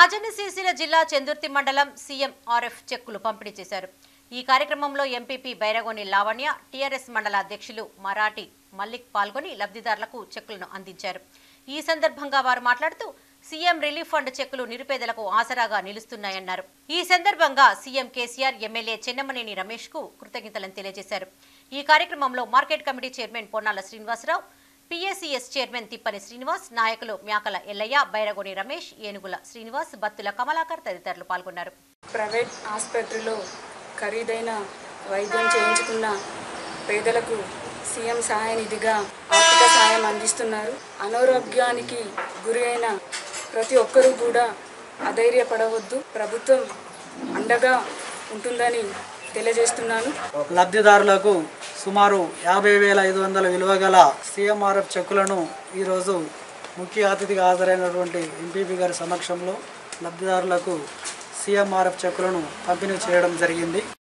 రాజన్న సిరిసిల్ల జిల్లా చందుర్తి మండలం సీఎంఆర్ఎఫ్ చెక్కులు పంపిణీ చేశారు. ఈ కార్యక్రమంలో ఎంపీపీ బైరగోని లావణ్య, టీఆర్ఎస్ మండల అధ్యక్షులు మరాఠీ మల్లిక్ పాల్గొని లబ్ధిదారులకు చెక్కులను అందించారు. ఈ సందర్భంగా వారు మాట్లాడుతూ సీఎం రిలీఫ్ ఫండ్ చెక్కులు నిరుపేదలకు ఆసరాగా నిలుస్తున్నాయన్నారు. ఈ సందర్భంగా సీఎం కేసీఆర్, ఎమ్మెల్యే చెన్నమనేని రమేష్ కు కృతజ్ఞతలను తెలియజేశారు. ఈ కార్యక్రమంలో market committee chairman Ponnala Srinivasarao, PSCS chairman Tippani Srinivas, నాయకులు మ్యాకల ఎల్లయ్య, బైరగోని రమేష్, ఏనుగుల శ్రీనివాస్, బత్తుల కమలాకర్ తదితరులు పాల్గొన్నారు. ప్రైవేట్ ఆసుపత్రిలో ఖరీదైన వైద్యం చేయించుకున్న పేదలకు సీఎం సహాయ నిధిగా ఆర్థిక సాయం అందిస్తున్నారు. అనారోగ్యానికి గురి అయిన ప్రతి ఒక్కరూ కూడా అధైర్యపడవద్దు, ప్రభుత్వం అండగా ఉంటుందని తెలియజేస్తున్నాను. లబ్ధిదారులకు సుమారు 50,500 విలువ గల సీఎంఆర్ఎఫ్ చెక్కులను ఈరోజు ముఖ్య అతిథిగా హాజరైనటువంటి ఎంపీపీ గారి సమక్షంలో లబ్ధిదారులకు సీఎంఆర్ఎఫ్ చెక్కులను పంపిణీ చేయడం జరిగింది.